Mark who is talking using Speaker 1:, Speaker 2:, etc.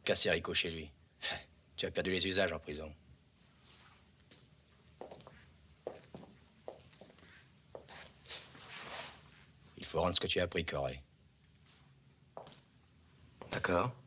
Speaker 1: Casser Rico chez lui. Tu as perdu les usages en prison. Il faut rendre ce que tu as appris, Corée.
Speaker 2: D'accord.